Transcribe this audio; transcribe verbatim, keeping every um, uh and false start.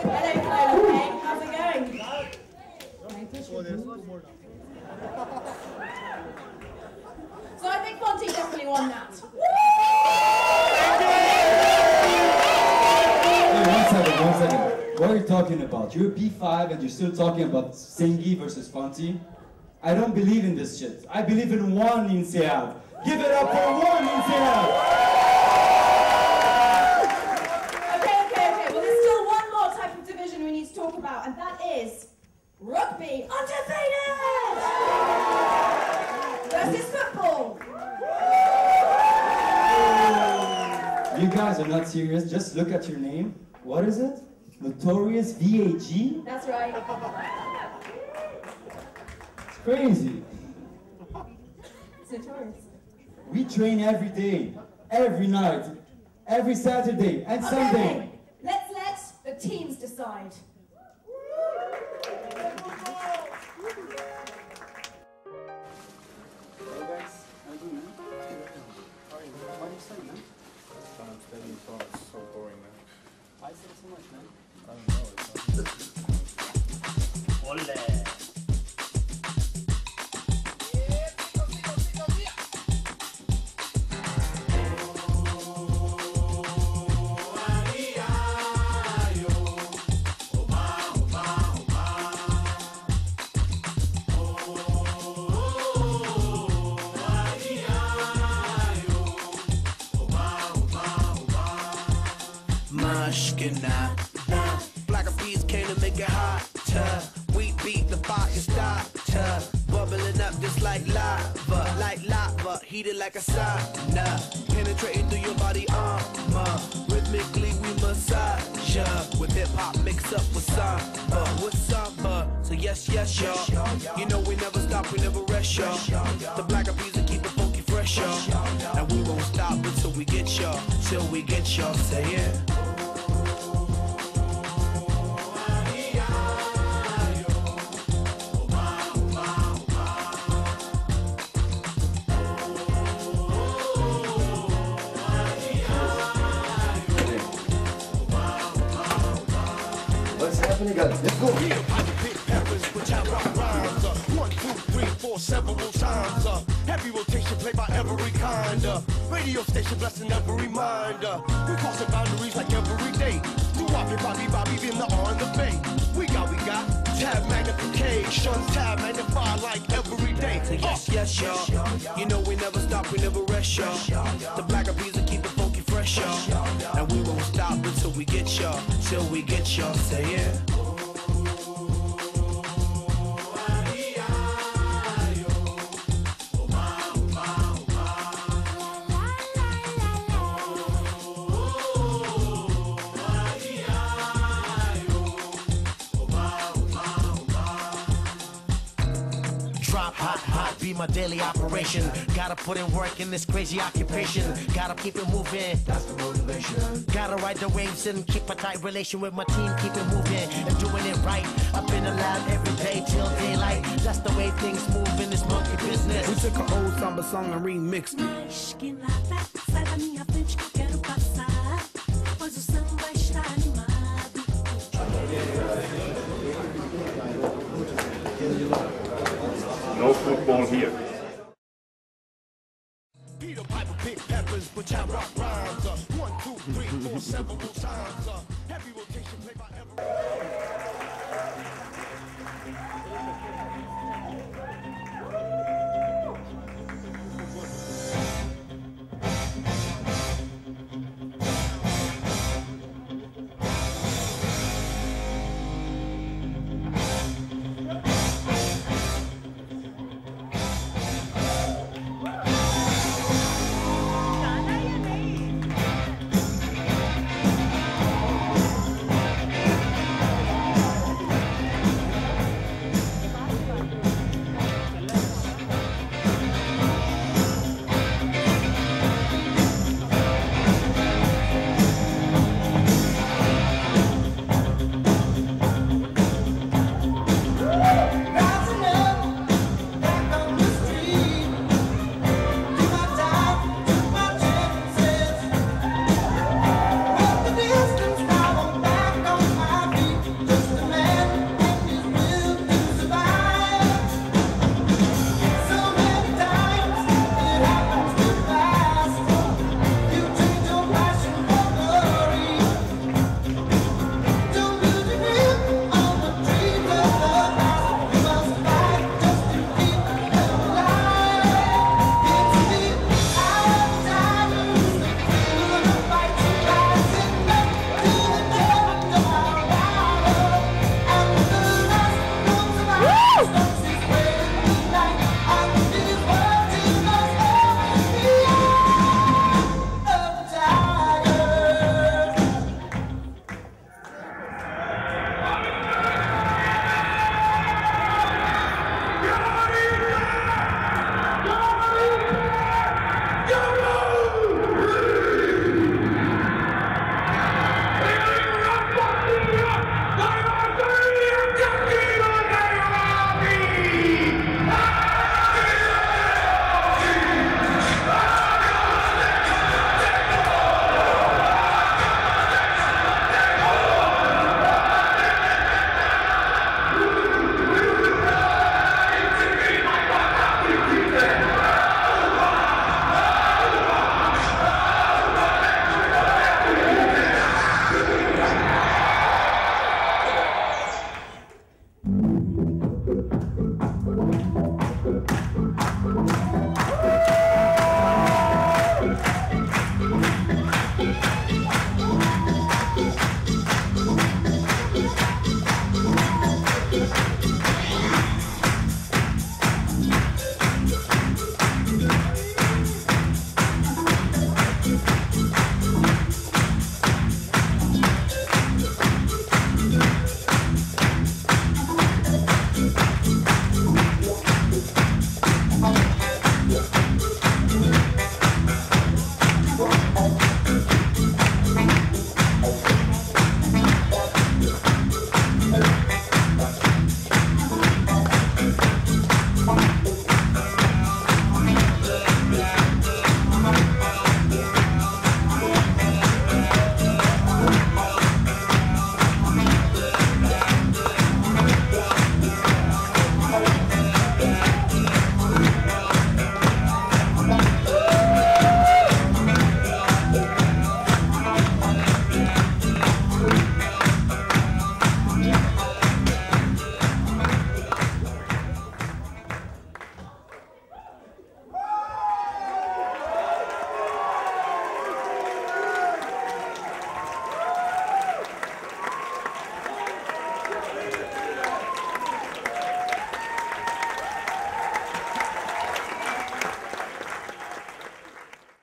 Hey, how's it going? So I think Fonty definitely won that. Hey, one second, one second. What are you talking about? You're P five and you're still talking about Singy versus Fonty? I don't believe in this shit. I believe in one INSEAD. Give it up for one INSEAD! Okay, okay, okay. Well, there's still one more type of division we need to talk about, and that is rugby undefeated versus football. You guys are not serious. Just look at your name. What is it? Notorious V A G? That's right. It's crazy. It's notorious. We train every day, every night, every Saturday and Okay, Sunday. okay. Let's let the teams decide. Hey guys, how you doing, man? How are you? What are you studying, man? I'm studying phone. It's so boring, man. Why study so much, man? I don't know. It's not... Ole! Mushkina. Black bees came to make it hot. We beat the fire stop. Bubbling up just like lava, like lava, heated like a sauna. Penetrating through your body armor. Rhythmically we massage ya. With hip hop mixed up with samba, with samba. So yes, yes, y'all. You know we never stop, we never rest, y'all. The black bees will keep it funky fresh, y'all. And we won't stop until we get y'all, till we get y'all. Say it. What's happening, guys? Let's go. One, two, three, four, several times. Uh, heavy rotation played by every kind. Uh, radio station blessing every mind. Uh, we crossing boundaries like every day. Do Bobby, Bobby, Bobby, in the on the bay. We got, we got tab magnification, tab magnify like every day. So yes, yes, y'all. You know we never stop, we never rest, y'all. The black bees will keep it funky fresh, y'all. And we won't stop until we get y'all, till we get y'all. Say it. Drop hot, hot, be my daily operation. Gotta put in work in this crazy occupation. Gotta keep it moving, that's the motivation. Gotta ride the waves and keep a tight relation with my team. Keep it moving and doing it right. Up in the lab every day till daylight. That's the way things move in this monkey business. We took an old samba song and remixed it. No football here. Peter Piper, big peppers, which I rock rhymes. Uh, one, two, three, four, several times. Uh,